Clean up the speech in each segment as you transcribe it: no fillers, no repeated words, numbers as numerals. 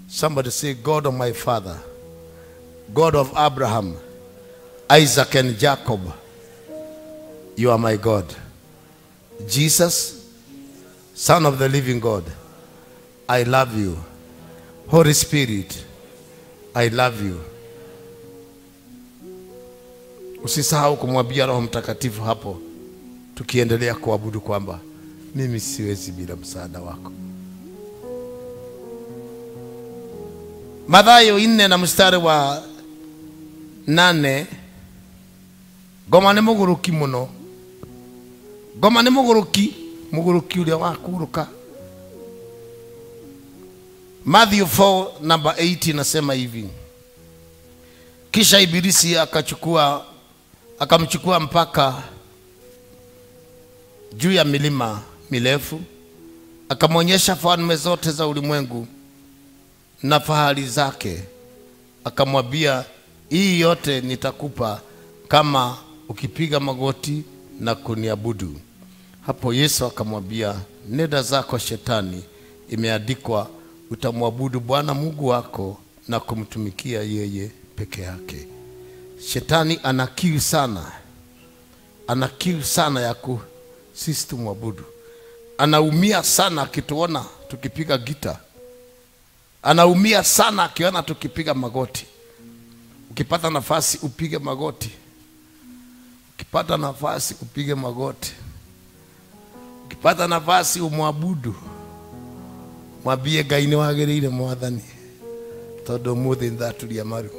Somebody say, God of my father, God of Abraham, Isaac and Jacob, you are my God. Jesus, Son of the living God, I love you. Holy Spirit, I love you. Usisahau kumwambia Roho Mtakatifu hapo tukiendelea kuabudu kwamba mimi siwezi bila msaada wako. Mathayo 4 na mstari wa 8. Ngoma nĩ mũgũrũki mũno. Ngoma nĩ mũgũrũki ũrĩa wakuruka. Matthew 4 number 8 inasema hivi. Kisha Ibilisi akamchukua mpaka juu ya milima mirefu, akamwonyesha falme zote za ulimwengu na fahari zake, akamwambia, hii yote nitakupa kama ukipiga magoti na kuniabudu. Hapo Yesu akamwambia, nenda zako Shetani, imeandikwa, utamwabudu Bwana Mungu wako na kumtumikia yeye peke yake. Shetani ana kiu sana ya sisi tumwabudu. Anaumia sana akituona tukipiga gita. Anaumia sana akiona tukipiga magoti. Ukipata nafasi upige magoti. Ukipata nafasi upige magoti. Ukipata nafasi umwabudu. Mwambie Ngai nĩ wagĩrĩire Mwathani, tondũ mũthĩ ndatũria maru.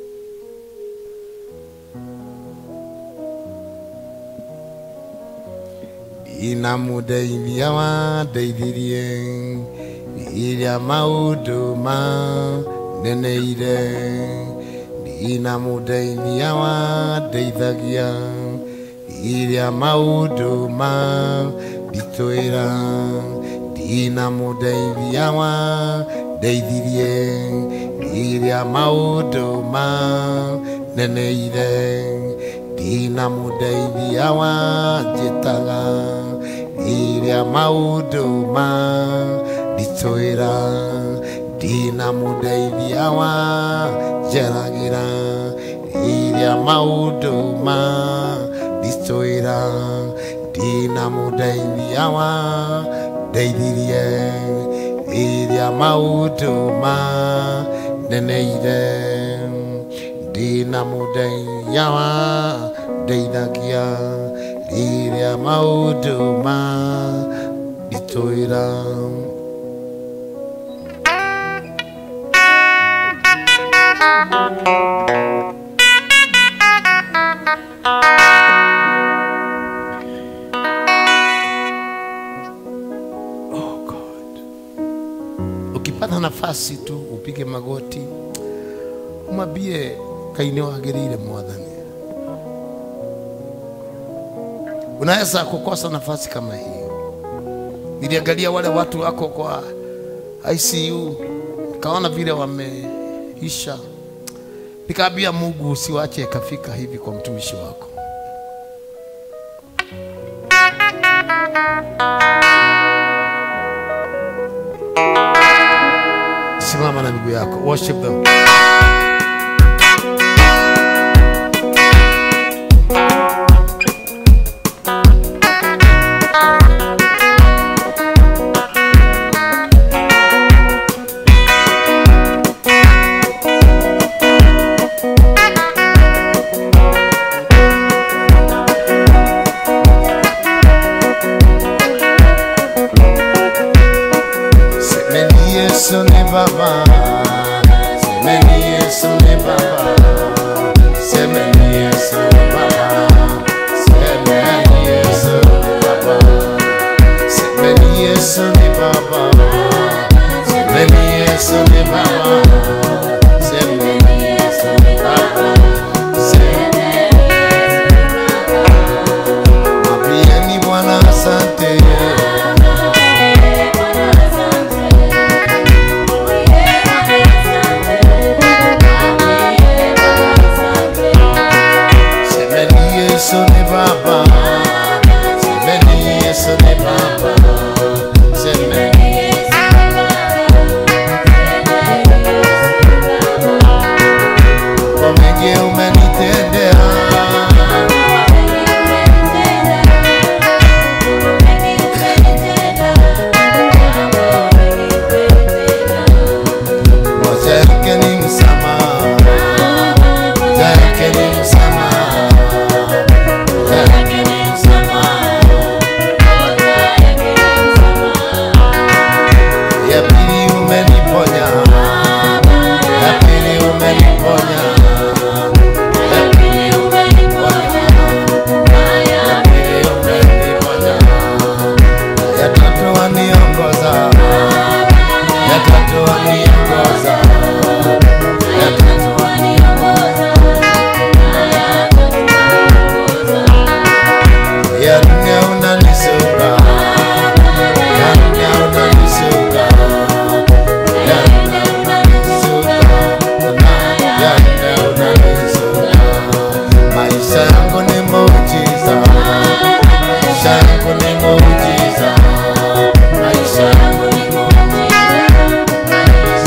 Ina mũndeithia wandeithirie iria maũndũ mandeneire. Ina mũndeithia wandeithagia iria maũndũ manditũĩra. Ina mũndeithia wandeithirie iria maũndũ mandeneire. Ina mũndeithia wanjĩtaga iria maũndũ manditũĩra. Ina mũndeithia wanjeragĩra iria maũndũ manditũĩra. Ina mũndeithia wandeithirie iria maũndũ mandeneire. Ina mũndeithia wandeithagia iria maũndũ manditũĩra. Oh God. Ukipata nafasi tu upige magoti. Umwambie Ngai nĩ wagĩrĩire Mwathani. Unaweza kukosa nafasi kama hii. Niliangalia wale watu wako kwa ICU, nikaona vile wameisha. Nikaambia Mungu, usiwache kafika hivi kwa mtumishi wako. Simama na miguu yako, worship them. waniongoza, ya tatu waniongoza, ya nne unanisonga, ya nne unanisonga, ya nne unanisonga, ya nne unanisonga. Maisha yangu ni muujiza, maisha yangu ni muujiza, maisha yangu ni muujiza,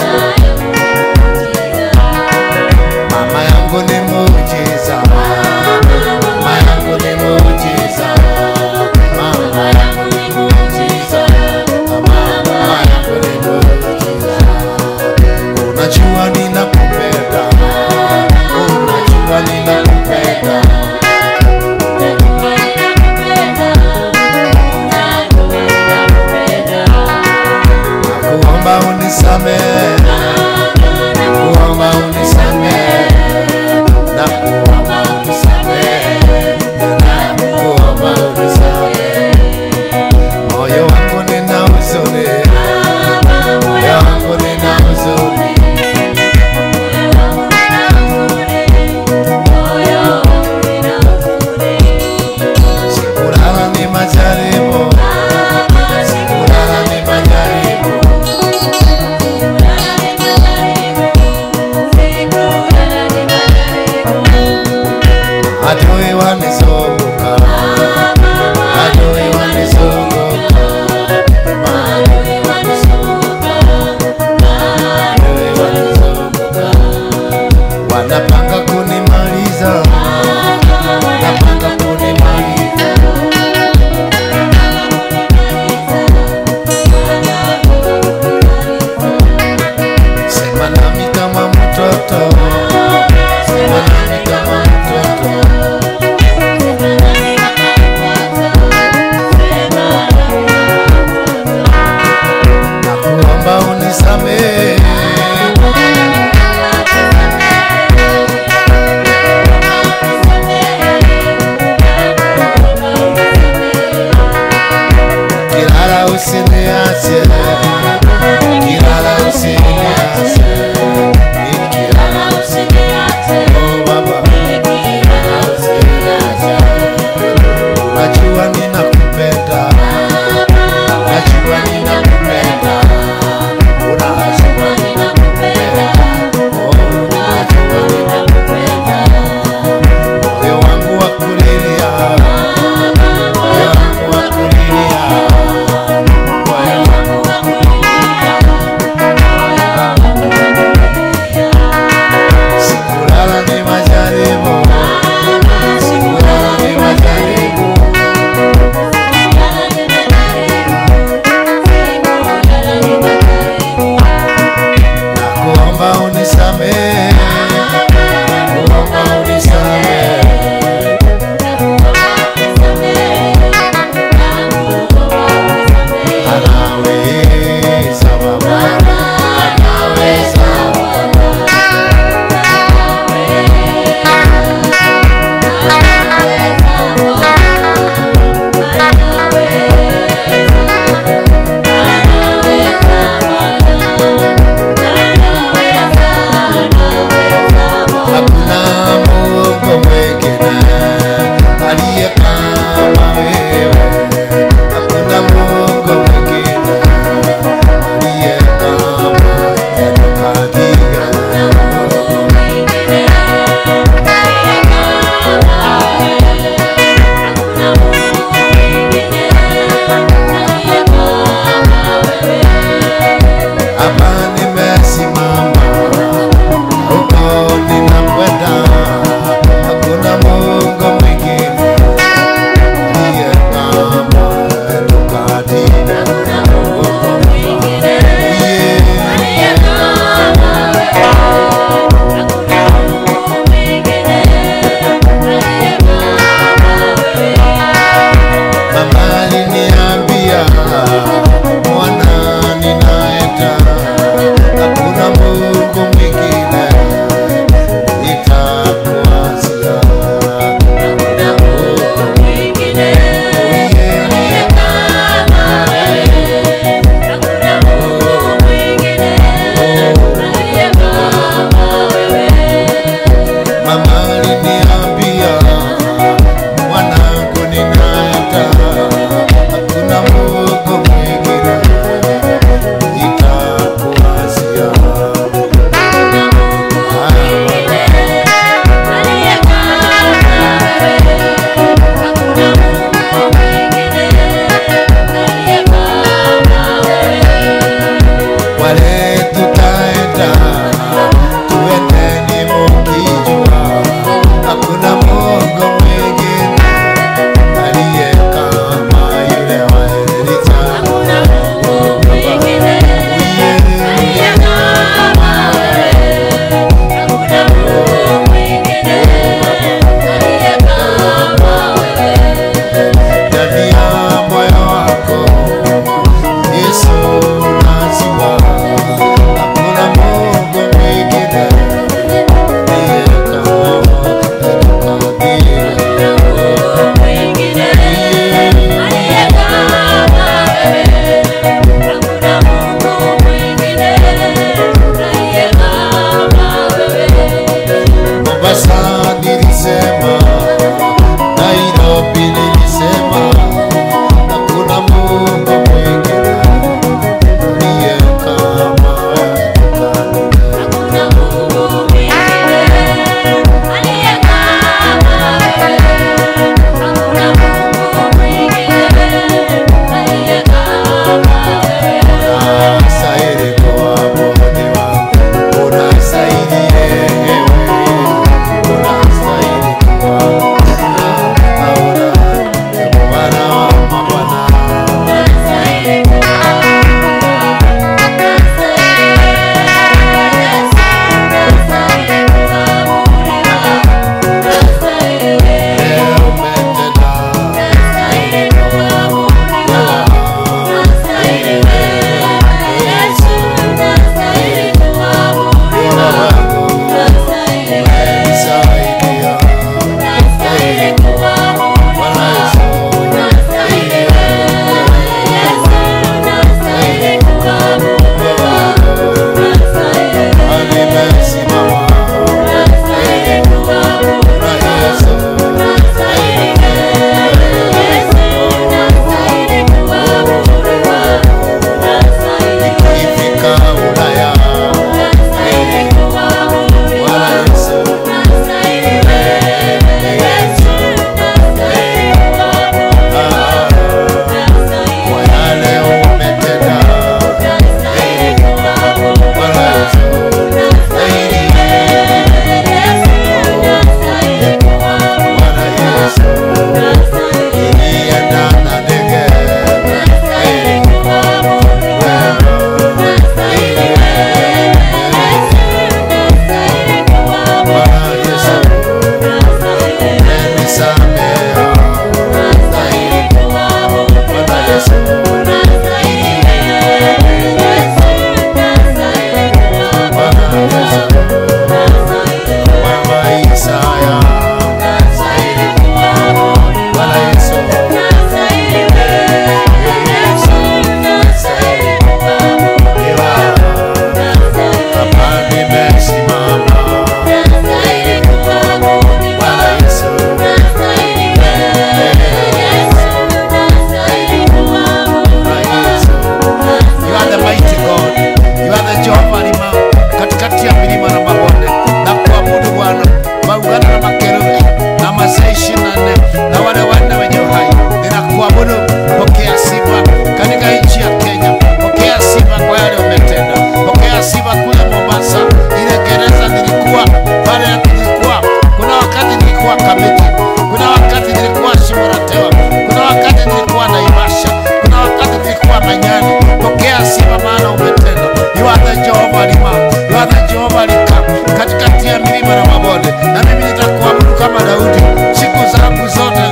are Jehova Rima, you are the Jehova Rika, katikati ya milima na mabonde. Na mimi nitakuabudu kama Daudi siku zangu zote.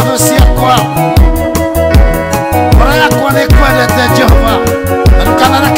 Jehova,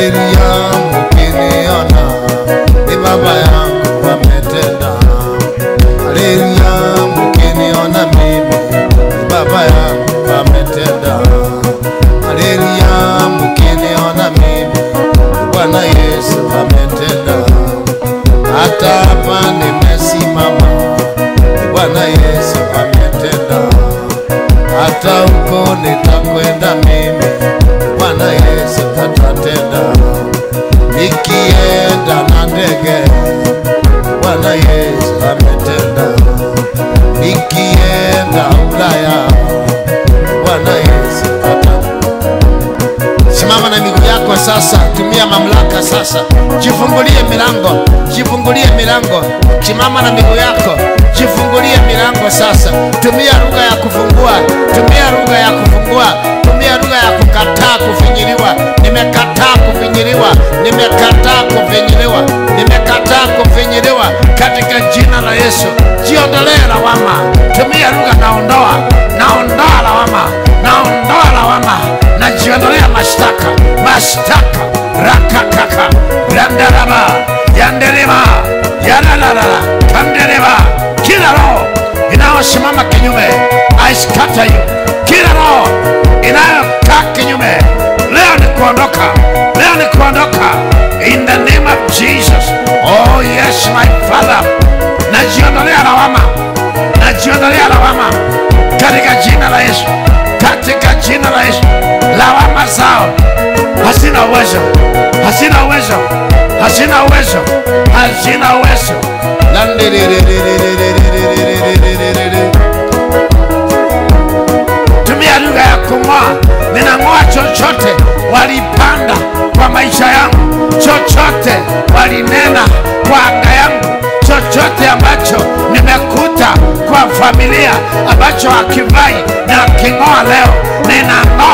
haleluya. Mkiniona ni baba yangu ametenda. Haleluya. Mkiniona mimi ni baba yangu ametenda. Haleluya. Mkiniona mimi Bwana Yesu ametenda. Hata hapa nimesimama Bwana Yesu ametenda. Hata huko nitakwenda mimi Bwana Yesu atatenda. Nikienda na ndege Bwana Yesu ametenda. Nikienda Ulaya Bwana Yesu atatenda. Simama na miguu yako sasa, tumia mamlaka sasa. Jifungulie milango, jifungulie milango. Simama na miguu yako, jifungulie milango sasa. Tumia lugha ya kufungua, tumia lugha ya kufungua, tumia lugha ya kukataa kufinyiliwa. Nimekataa kufinyiliwa, nimekataa kufinyiliwa, nimekataa kufinyiliwa katika jina la Yesu. Jiondolee lawama. Tumia lugha naondoa, naondoa lawama, naondoa lawama, najiondolea mashtaka, mashtaka rakakaka randaraba yandereba yalalala kandereba. Kila roho inayosimama kinyume, I scatter you. Kila roho inayokaa kinyume, leo ni kuondoka, leo ni kuondoka in the name of Jesus. Oh yes my Father, najiondolea lawama, najiondolea lawama katika jina la Yesu, katika jina la Yesu. Lawama zao hasina uwezo, hasina uwezo, hasina uwezo, hasina uwezo. Tumia lugha ya kung'oa. Ninang'oa chochote walipanda kwa maisha yangu, chochote walinena kwa anga yangu, chochote ambacho nimekuta kwa familia ambacho hakifai na king'oa leo. Ninang'oa